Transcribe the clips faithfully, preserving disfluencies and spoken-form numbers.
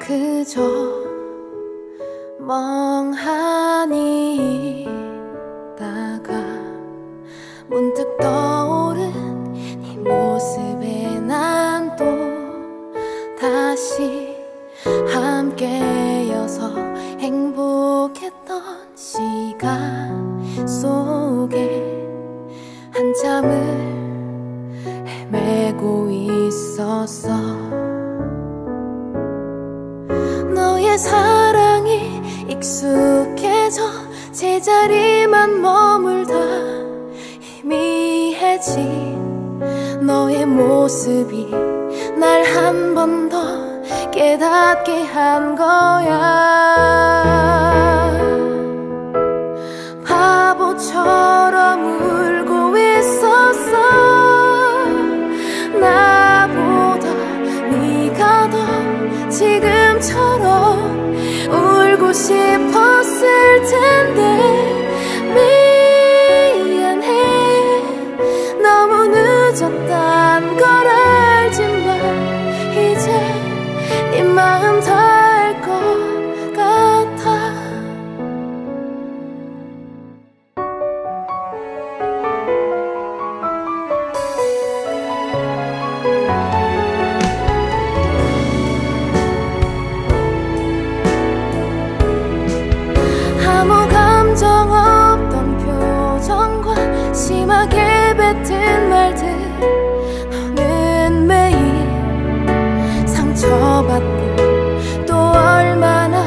그저 멍하니 있다가 문득 떠오른 네 모습에 난 또 다시 함께여서 행복했던 시간 속에 한참을 헤매고 있었어. 너의 사랑이 익숙해져 제자리만 머물다 희미해진 너의 모습이 날 한 번 더 깨닫게 한 거야. 바보처럼 울고 있었어. 나보다 네가 더 지금처럼 울고 싶었을 텐데 미안해. 너무 늦었단 걸 알지만 이제 네 마음 다 알 것 같아. 아무 감정 없던 표정과 심하게 뱉은 말들, 너는 매일 상처받고 또 얼마나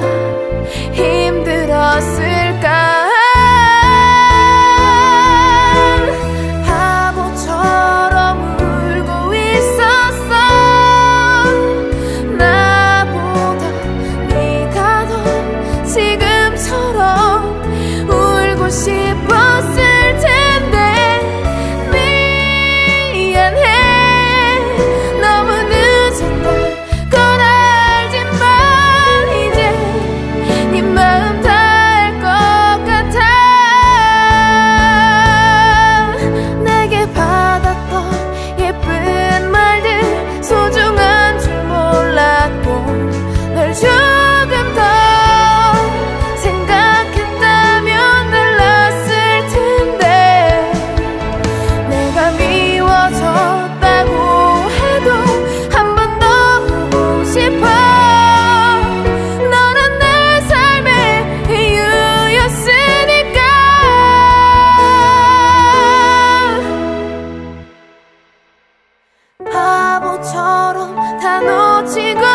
힘들었을까. 바보처럼 울고 있었어. 나보다 네가 더 지금처럼 울고 싶었을 텐데 미안해. 너무 늦었다 건 알지만 이제 네 마음 다 알 것 같아. 내게 받았던 예쁜 말들 소중한 줄 몰랐고 널 조금 더 생각했다면 달랐을 텐데 내가 미워졌다고 해도 한 번 더 보고 싶어. 너는 내 삶의 이유였으니까. 바보처럼 다 놓치고